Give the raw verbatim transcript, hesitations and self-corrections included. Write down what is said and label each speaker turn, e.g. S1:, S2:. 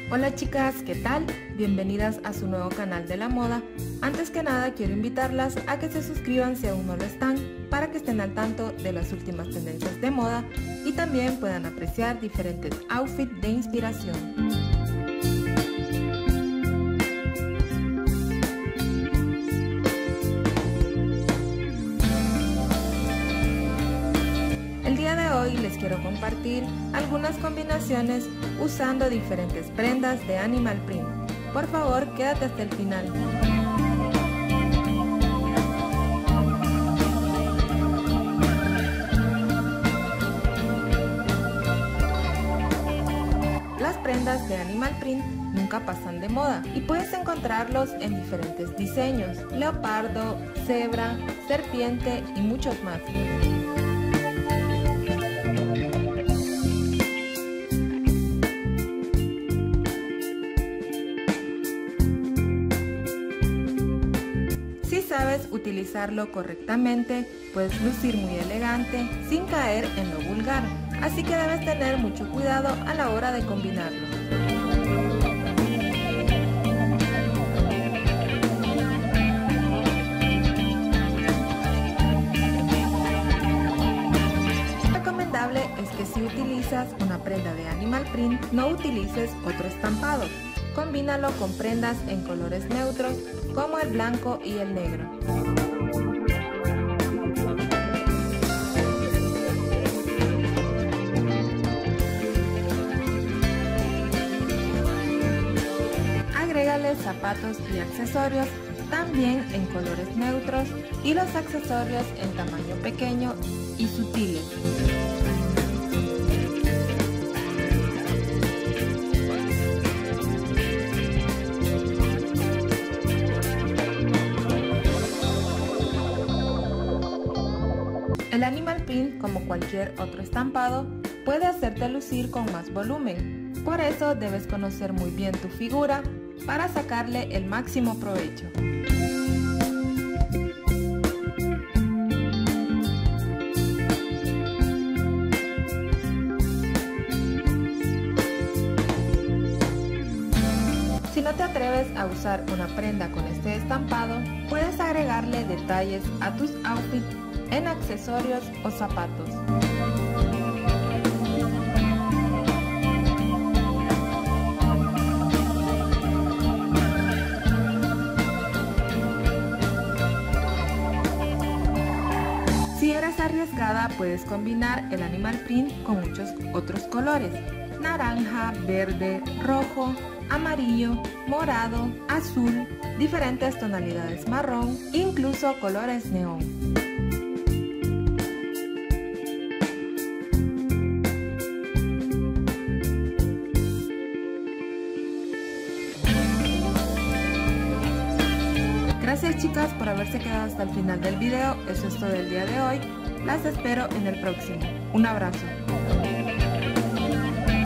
S1: Hola chicas, ¿qué tal? Bienvenidas a su nuevo canal de la moda. Antes que nada quiero invitarlas a que se suscriban si aún no lo están, para que estén al tanto de las últimas tendencias de moda y también puedan apreciar diferentes outfits de inspiración. El día de hoy les quiero compartir algunas combinaciones usando diferentes prendas de Animal Print. Por favor, quédate hasta el final. Las prendas de Animal Print nunca pasan de moda y puedes encontrarlos en diferentes diseños: leopardo, cebra, serpiente y muchos más. Si sabes utilizarlo correctamente, puedes lucir muy elegante sin caer en lo vulgar, así que debes tener mucho cuidado a la hora de combinarlo. Lo recomendable es que si utilizas una prenda de Animal Print, no utilices otro estampado. Combínalo con prendas en colores neutros como el blanco y el negro. Agrégale zapatos y accesorios también en colores neutros y los accesorios en tamaño pequeño y sutiles. El Animal Print, como cualquier otro estampado, puede hacerte lucir con más volumen. Por eso debes conocer muy bien tu figura para sacarle el máximo provecho. Si no te atreves a usar una prenda con este estampado, puedes agregarle detalles a tus outfits en accesorios o zapatos. Si eres arriesgada, puedes combinar el Animal Print con muchos otros colores: naranja, verde, rojo, amarillo, morado, azul, diferentes tonalidades marrón, incluso colores neón. Gracias chicas por haberse quedado hasta el final del video. Eso es todo el día de hoy. Las espero en el próximo. Un abrazo.